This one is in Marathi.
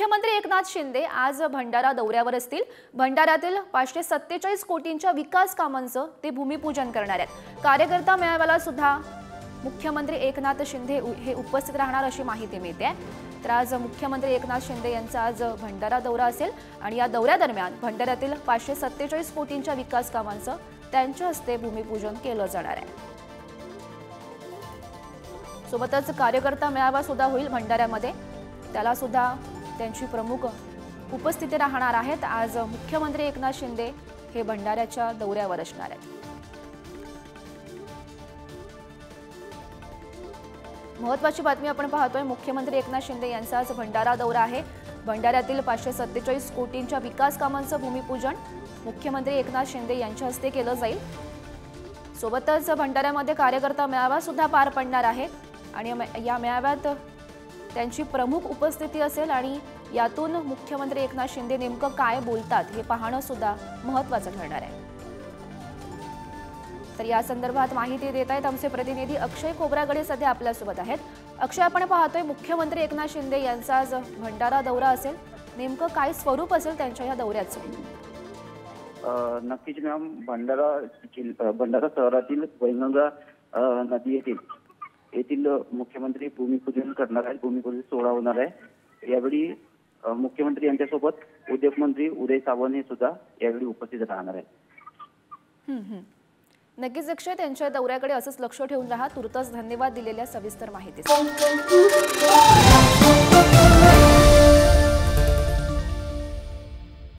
मुख्यमंत्री एकनाथ शिंदे आज भंडारा दौऱ्यावर असतील। भंडाऱ्यातील 547 कोटींच्या विकास कामांचं ते भूमिपूजन करणार आहेत। कार्यकर्ता मेळाव्याला सुद्धा मुख्यमंत्री एकनाथ शिंदे हे उपस्थित राहणार अशी माहिती मिळते। तर आज मुख्यमंत्री एकनाथ शिंदे यांचा आज भंडारा दौरा असेल आणि या दौऱ्यादरम्यान भंडाऱ्यातील 547 कोटींच्या विकास कामांचं त्यांच्या हस्ते भूमिपूजन केलं जाणार आहे। सोबतच कार्यकर्ता मेळावा सुद्धा होईल भंडाऱ्यामध्ये, त्याला सुद्धा त्यांची प्रमुख उपस्थिती राहणार आहेत। आज मुख्यमंत्री एकनाथ शिंदे हे भंडाऱ्याच्या दौऱ्यावर असणार आहेत। महत्त्वाची बातमी आपण पाहतोय, मुख्यमंत्री एकनाथ शिंदे यांचा आज भंडारा दौरा आहे। भंडाऱ्यातील 547 कोटींच्या विकास कामांचं भूमिपूजन मुख्यमंत्री एकनाथ शिंदे यांच्या हस्ते केलं जाईल। सोबतच भंडाऱ्यामध्ये कार्यकर्ता मेळावा सुद्धा पार पडणार आहे आणि या मेळाव्यात त्यांची प्रमुख उपस्थिती असेल आणि यातून मुख्यमंत्री एकनाथ शिंदे नेमकं काय बोलतात हे पाहणं सुद्धा महत्त्वाचं ठरणार आहे। तर या संदर्भात माहिती देत आहेत आमचे प्रतिनिधी अक्षय खोब्रागडे सध्या आपल्यासोबत आहेत। अक्षय, आपण पाहतोय मुख्यमंत्री एकनाथ शिंदे यांचा आज भंडारा दौरा असेल, नेमकं काय स्वरूप असेल त्यांच्या या दौऱ्याचं? नक्कीच मॅम, भंडारा शहरातील वैनगंगा नदी येथील मुख्यमंत्री भूमिपूजन करणार आहेत। भूमिपूजन सोहळा होणार आहे। यावेळी मुख्यमंत्री यांच्यासोबत उद्योगमंत्री उदय सामंत हे सुद्धा यावेळी उपस्थित राहणार आहेत। नक्कीच अक्षय, त्यांच्या दौऱ्याकडे असंच लक्ष ठेवून राहा। तुर्तास धन्यवाद दिलेल्या सविस्तर माहितीसाठी।